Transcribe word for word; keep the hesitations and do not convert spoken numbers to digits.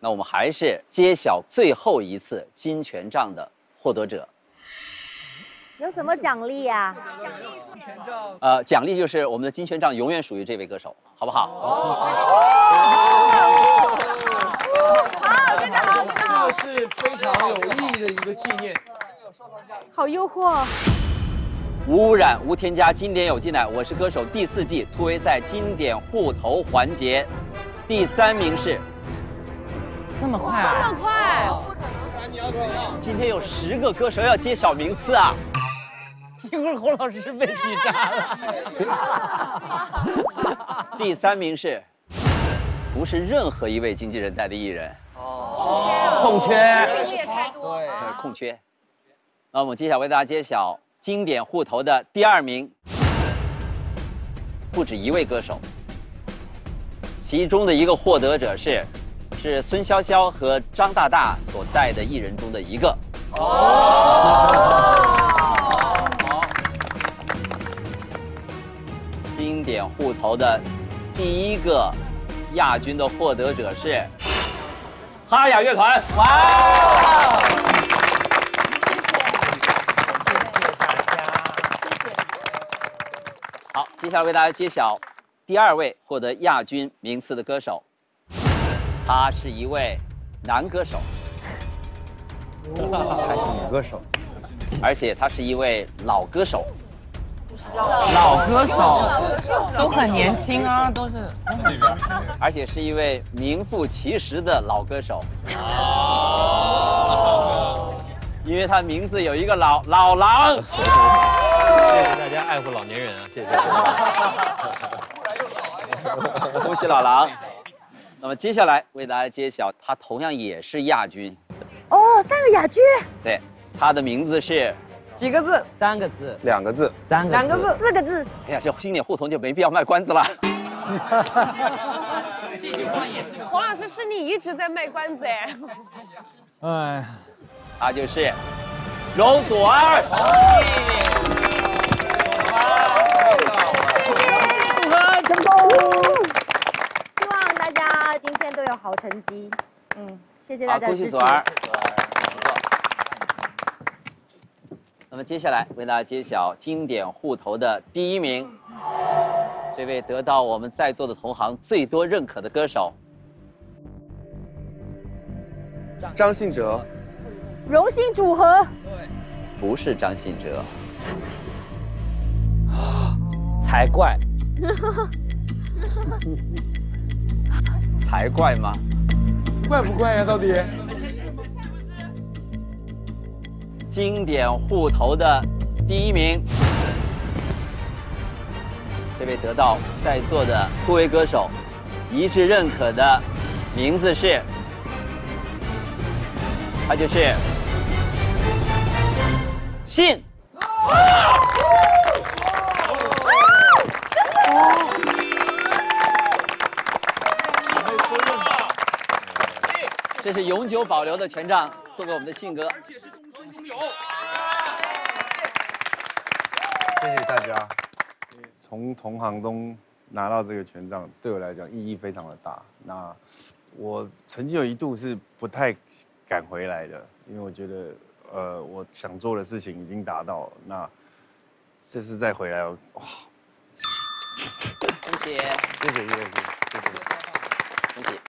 那我们还是揭晓最后一次金权杖的获得者。 有什么奖励呀？ 奖励是权杖。 呃，奖励就是我们的金权杖永远属于这位歌手，好不好？ 好，这个好，这个好。 这是非常有意义的一个纪念。 好诱惑。 无污染、无添加，经典有进来。我是歌手第四季突围赛经典互投环节，第三名是。 这么快啊！ 这么快！ 不然你要怎样？ 今天有十个歌手要揭晓名次啊！ 一会儿侯老师被挤炸了。第三名是，不是任何一位经纪人带的艺人。 哦，空缺。 对，空缺。那我们接下来为大家揭晓经典互投的第二名，不止一位歌手，其中的一个获得者是。是孙潇潇和张大大所带的艺人中的一个。哦。好。经典互投的第一个亚军的获得者是哈雅乐团。哇！ 谢谢大家。 谢谢。 好，接下来为大家揭晓第二位获得亚军名次的歌手。他是一位男歌手， 还是女歌手， 而且他是一位老歌手。 老歌手都很年轻啊，都是。 而且是一位名副其实的老歌手。因为他名字有一个老老狼。 谢谢大家爱护老年人啊，谢谢。 恭喜老狼。那么接下来为大家揭晓，他同样也是亚军。 哦，三个亚军。 对，他的名字是几个字？三个字。 两个字。 三个。 两个字。四个字。 哎呀，这经典互投就没必要卖关子了。 这句话也是。 洪老师，是你一直在卖关子哎。 哎， 他就是容祖儿。 祝贺成功！希望大家今天都有好成绩。嗯，谢谢大家的支持。 好，恭喜祖儿。那么接下来为大家揭晓经典互投的第一名，这位得到我们在座的同行最多认可的歌手， 张信哲。 荣幸组合。 不是张信哲。 才怪。 才怪吗？ 怪不怪呀？到底？ 经典互投的第一名，这位得到在座的各位歌手一致认可的名字是，他就是信。这是永久保留的权杖，送给我们的信哥。 而且是终身拥有。 谢谢大家。从同行中拿到这个权杖，对我来讲意义非常的大。那我曾经有一度是不太敢回来的，因为我觉得，呃，我想做的事情已经达到了。那这次再回来，哇！ 恭喜， 谢谢谢谢谢谢。 恭喜。